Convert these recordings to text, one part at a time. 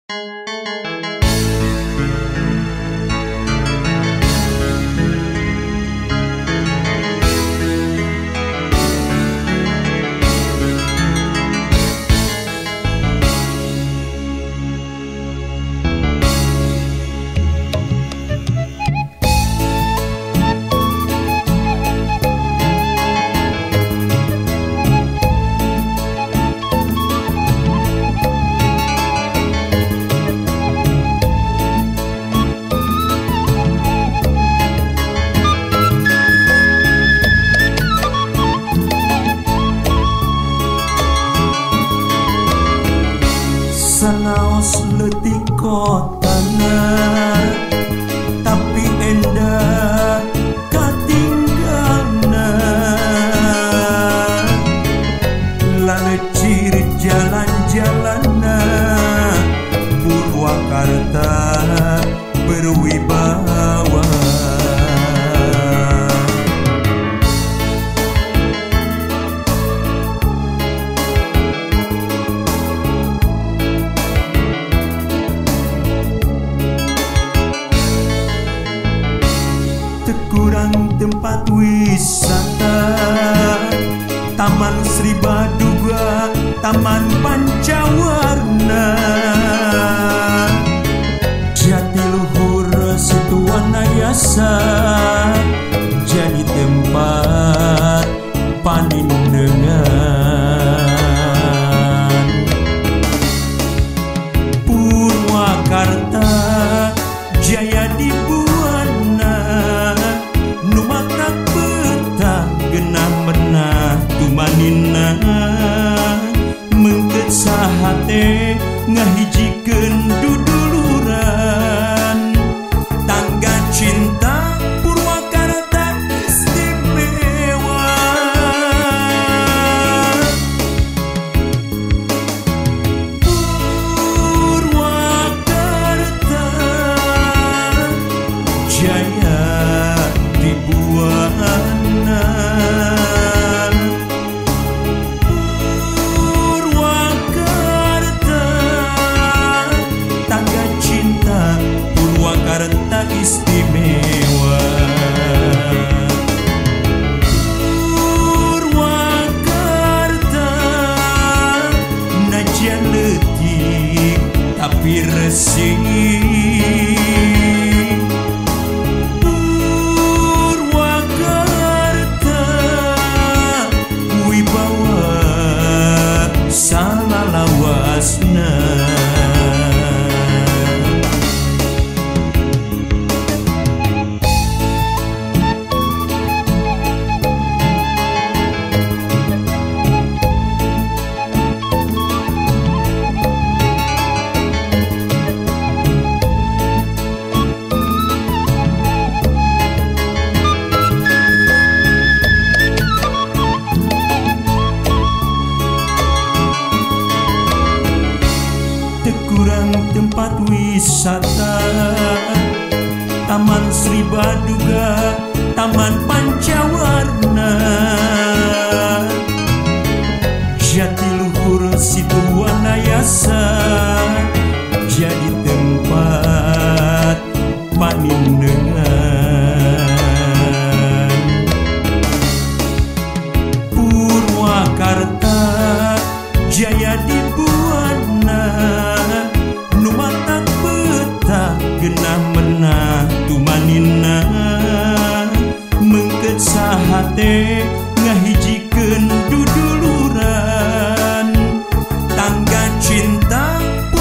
Sanaos letih kotana tapi endah katinggalna lalecir jalan-jalanna Purwakarta berwibawa. Kurang tempat wisata, Taman Sri Baduga, Taman Pancawarna, Jatiluhur Situwanayasa jadi tempat panindengan. Purwakarta jaya dibuana, numatak betah genah menah tumanina, mengket sahate ngahijikeun duduluran. Tangga cinta Purwakarta istimewa. Purwakarta jaya dibuana. Purwakarta tangga cinta Purwakarta istimewa. Purwakarta najan leutik tapi resik. Salawasna kurang tempat wisata, Taman Sri Baduga, Taman Pancawarna, Jatiluhur Situwanayasa jadi tempat panindengan. Purwakarta jaya dibuana, numatak betah genah menah tumanina, mengket sahate ngahijikeun duduluran. Tangga cinta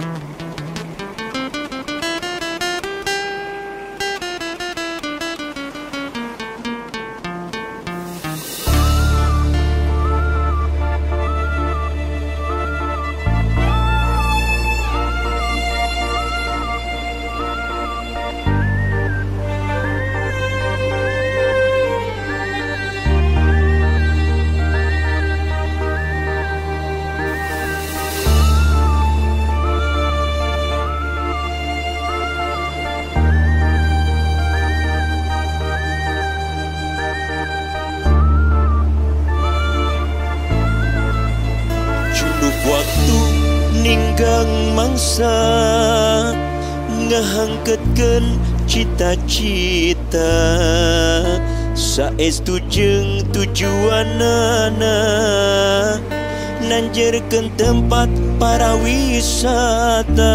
ninggang mangsa ngahangketkeun cita-cita saestu jeung tujuanana nanjerkeun tempat para wisata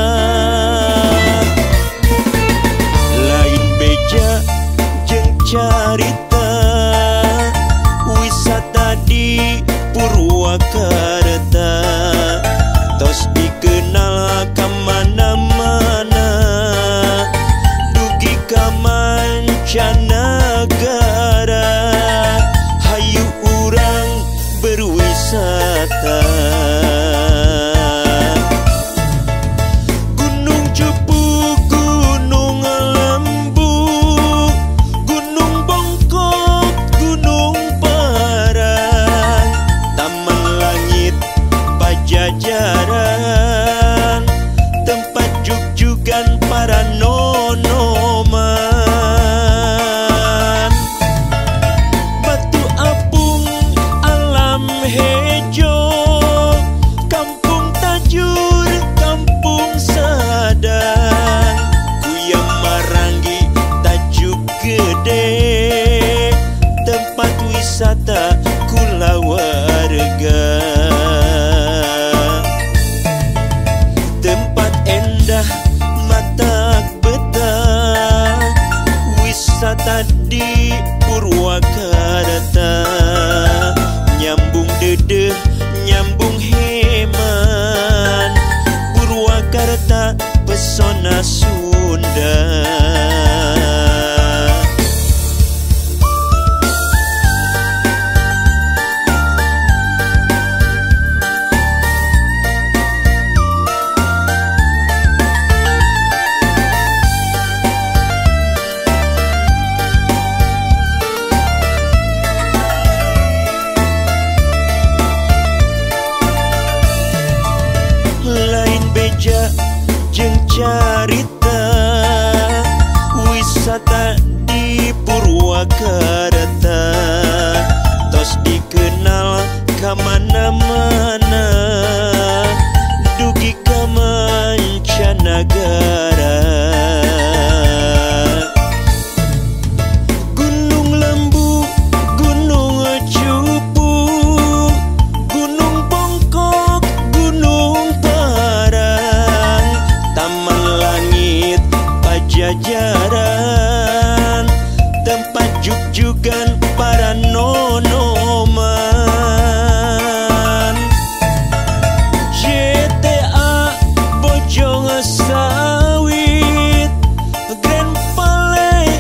lain beja jeung carita wisata di Purwakarta tos dikenal kamana-mana dugi ka mancanagara hayu urang berwisata Gunung Cupu, Gunung Lembu, Gunung Bongkok, Gunung Parang, Taman Langit Pajajaran, tempat jug-jugan para nonoman, Batu Apung, Alam Hejo, Kampung Tajur, Kampung Sadang, Kuyang Marangi, Tajuk Gede, tempat wisata kulawarga, tempat endah mata betah wisata di Purwakarta, nyambung dedeh nyambung heman Purwakarta pesona Sunda. Lain beja jeung carita wisata di Purwakarta tos dikenal kamana-mana dugi ka mancanagara Gunung Lembu, Gunung Cupu, Gunung Bongkok, Gunung Parang, Taman Langit Pajajaran, tempat jug-jugan para nonoman, GTA Bojong Sawit, Grand Palais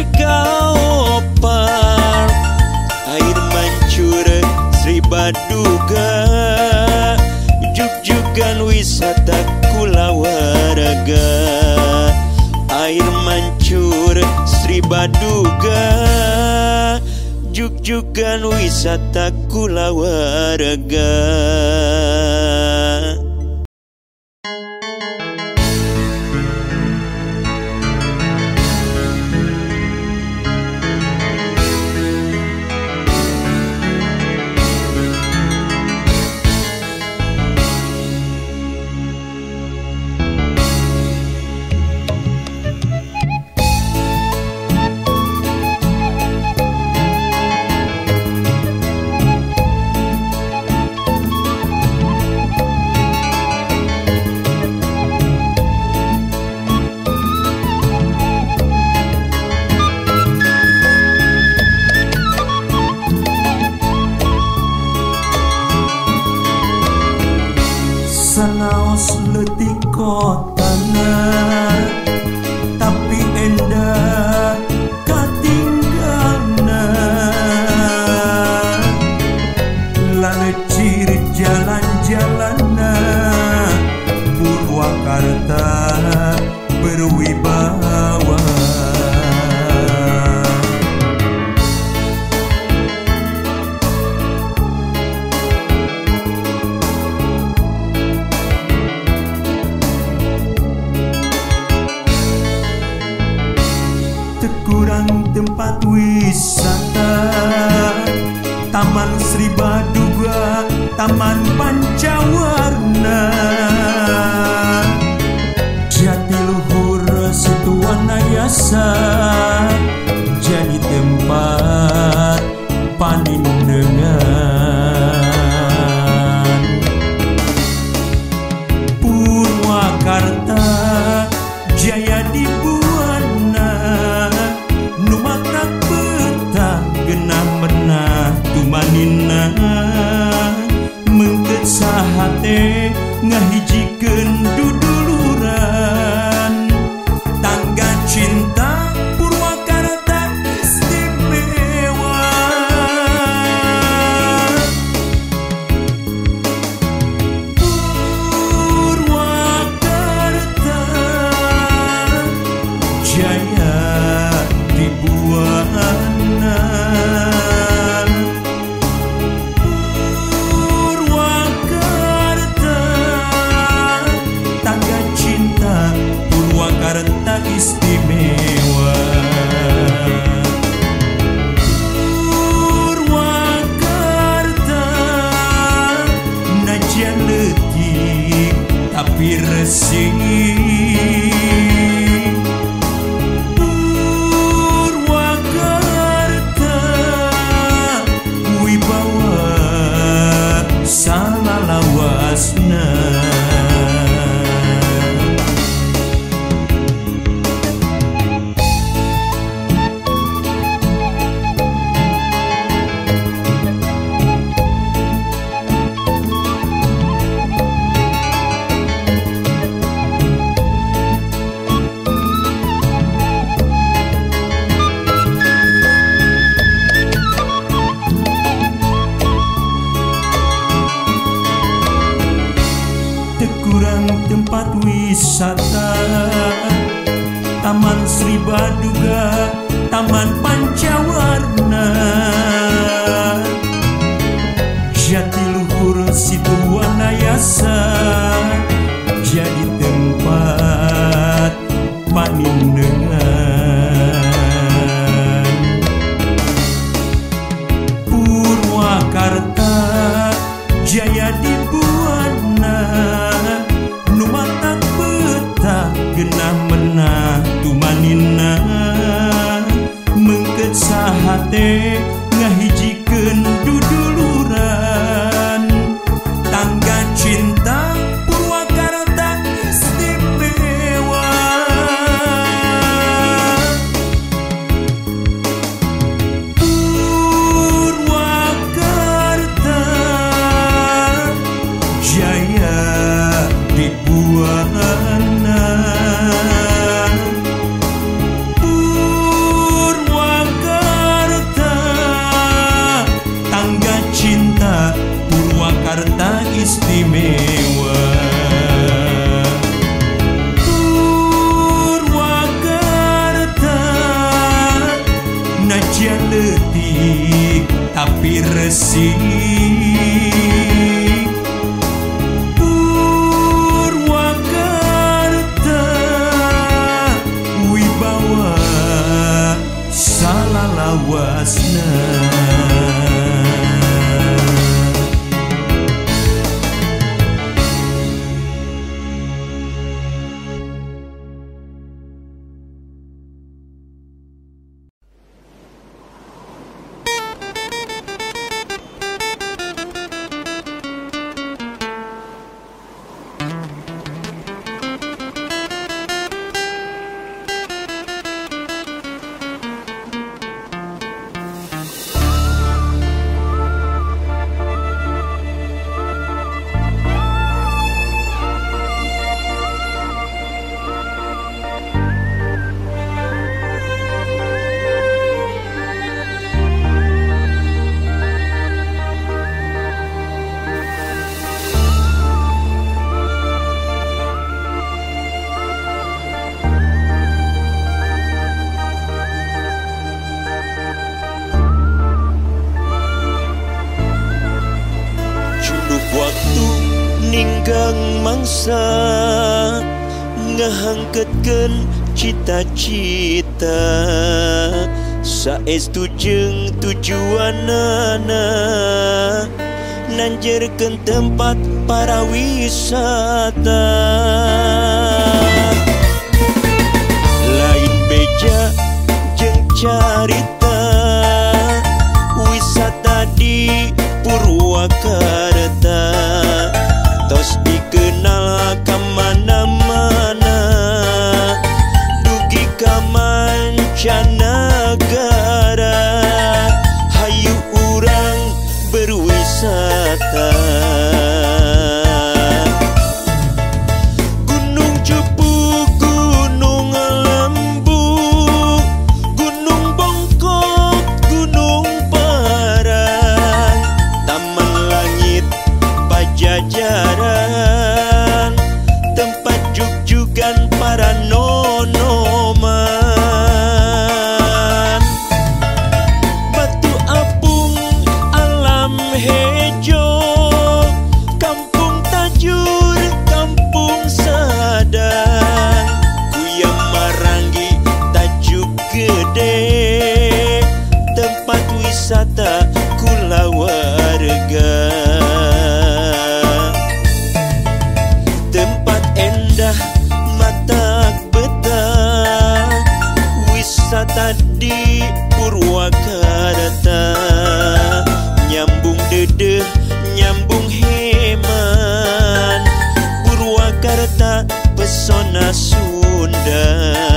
Cikaopar, Air Mancur Sri Baduga, jug-jugan wisata kulawarga, Air Mancur Sri Baduga, jug-jugan wisata kulawarga. kotana, tapi endah katinggalna. Lalecir jalan-jalanna Purwakarta berwibawa. Kurang tempat wisata, Taman Sri Baduga, Taman Pancawarna, Jatiluhur Situanayasa jadi tempat panindengan. Purwakarta jaya dibuana, numatak betah genah menah tumanina. Mengket sahate ngahijikeun duduluran, tangga cinta Purwakarta istimewa. Purwakarta jaya dibuana. Purwakarta tangga cinta Purwakarta istimewa. Purwakarta najan leutik tapi resik. Purwakarta wibawa salalawasna. Kurang tempat wisata, Taman Sri Baduga, Taman Pancawarna, Jatiluhur Situanayasa jadi tempat panindengan. Purwakarta jaya dibuana, numatak betah genah menah tumanina. Mengket sahate ngahijikeun duduluran, tangga cinta Purwakarta istimewa. Purwakarta jaya dibuana. Purwakarta tangga cinta Purwakarta istimewa. Purwakarta najan leutik tapi resik. Salalawasna. bisa ngahangketkeun cita-cita saestu jeung tujuanana nanjerkeun tempat para wisata. Lain beja jeung carita wisata di Purwakarta tos dikenal kamana-mana dugi ka mancanagara. Hayu urang berwisata. Gunung Cupu, Gunung Lembu, Gunung Bongkok, Gunung Parang, Taman Langit Pajajaran, tempat jug-jugan para nonoman. Batu Apung, Alam Hejo, Kampung Tajur, Kampung Sadang, Kuyang Marangi, Tajuk Gede, tempat wisata kulawarga. Tempat endah mata betah wisata di Purwakarta. Nyambung dedeh, nyambung heman, Purwakarta pesona Sunda.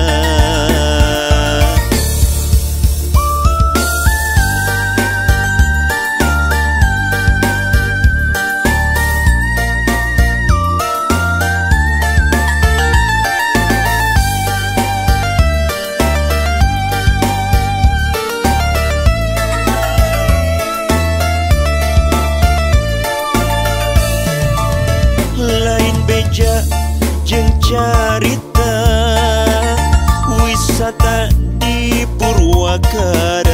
Lain beja jeung carita wisata di Purwakarta